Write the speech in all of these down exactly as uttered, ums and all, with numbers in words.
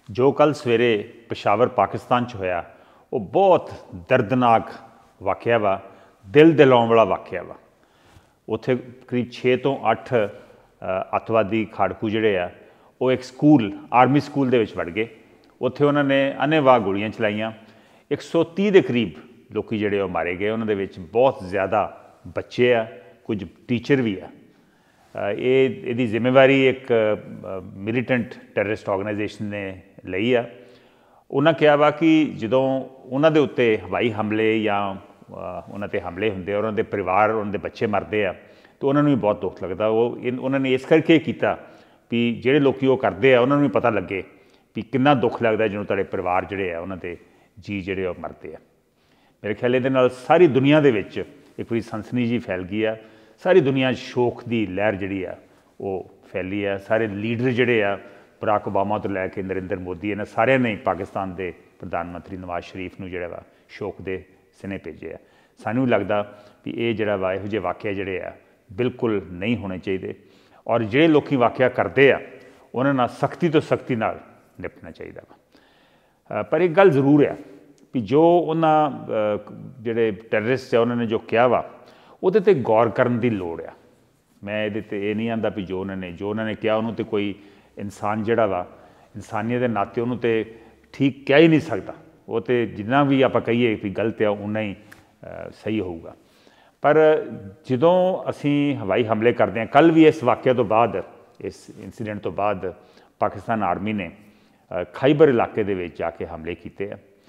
जो कल सवेरे पेशावर पाकिस्तान च होया वो बहुत दर्दनाक वाक़या वा, दिल दिलाउण वाला वाक़या वा। उत्थे करीब छे तो अठ अतवादी खाड़कू जिहड़े आ वो एक स्कूल आर्मी स्कूल दे विच वड़ गए। उत्थे उन्होंने अन्नेवाह गोलियां चलाइयां। एक सौ तीह के करीब लोग जिहड़े वो मारे गए। उन्होंने विच बहुत ज़्यादा बच्चे आ, कुछ टीचर भी आ। ये इहदी जिम्मेवारी एक मिलिटेंट टैररिस्ट ऑर्गेनाइजेशन ने लई आ। उन्हें कहा वा कि जदों उन्हां दे उत्ते हवाई हमले या उन्हां ते हमले हुंदे और उन्हां दे परिवार उन्हां दे बच्चे मरदे आ तो उन्होंने भी बहुत दुख लगता। वो उन्होंने इस करके किया भी जिहड़े लोग वो करते हैं उन्होंने भी पता लगे भी कितना दुख लगता जो तुहाडे परिवार जिहड़े आ उन्हां दे जी जिहड़े मरदे आ। मेरे ख्याल इहदे नाल सारी दुनिया दे विच एक बारी सनसनी जी फैल गई है। सारी दुनिया शोक की लहर जिहड़ी आ वो फैली है। सारे लीडर जिहड़े आ बराक ओबामा तो लैके नरेंद्र मोदी इन्हां सारिਆਂ ने पाकिस्तान के प्रधानमंत्री नवाज शरीफ नूं जिहड़ा वा शोक दे स्नेह भेजे आ। सानूं लगदा भी ये जिहड़ा वा इहो जिहे वाक़े जिहड़े आ बिल्कुल नहीं होने चाहिए और जिहड़े लोग वाक़या करते आ उन्हां नाल सख्ती तो सख्ती नाल निपटना चाहिए वा। पर एक गल जरूर है भी जो उन्हां जिहड़े टैररिस्ट आ उन्होंने जो कहा वा उहदे ते गौर करन दी लोड़ आ। मैं इहदे ते ये नहीं आंदा भी जो उन्होंने जो उन्होंने कहा उन्होंने तो कोई इंसान जिहड़ा वा इंसानियत के नाते उन्होंने तो ठीक कह ही नहीं सकता। वो तो जिन्ना भी आप कहीए भी गलत है उन्ना ही सही होगा। पर जदों असी हवाई हमले करते हैं कल भी इस वाक़े तो बाद इस इंसीडेंट तो बाद पाकिस्तान आर्मी ने खाइबर इलाके दे विच जाके हमले किए।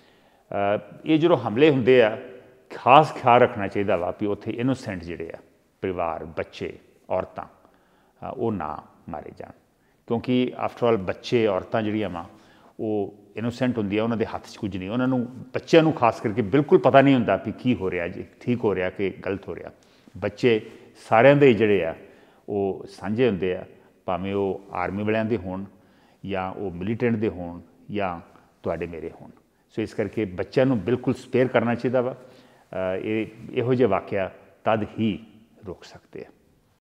ये जो हमले हुंदे आ खास ख्याल रखना चाहिए वा भी उत्थे इनोसेंट जिहड़े आ परिवार बच्चे औरतां वो ना मारे जान, क्योंकि आफ्टरऑल बच्चे औरतां जिहड़ियां वा वो इनोसेंट होंदियां, उन्हां दे हत्थ च कुछ नहीं। उन्होंने बच्चों को खास करके बिल्कुल पता नहीं होंदा भी की हो रहा जी ठीक हो रहा कि गलत हो रहा। बच्चे सारिਆਂ ਦੇ ਜਿਹੜੇ ਆ ਉਹ ਸਾਂਝੇ ਹੁੰਦੇ ਆ, ਭਾਵੇਂ ਉਹ आर्मी वालिਆਂ ਦੇ होण ਜਾਂ ਉਹ मिलिटेंट ਦੇ होण ਜਾਂ ਤੁਹਾਡੇ ਮੇਰੇ होण। सो इस करके बच्चों को बिल्कुल स्पेयर करना चाहिए वा। ये इहो ਜਿਹੇ वाक़या तद ही रोक सकते हैं।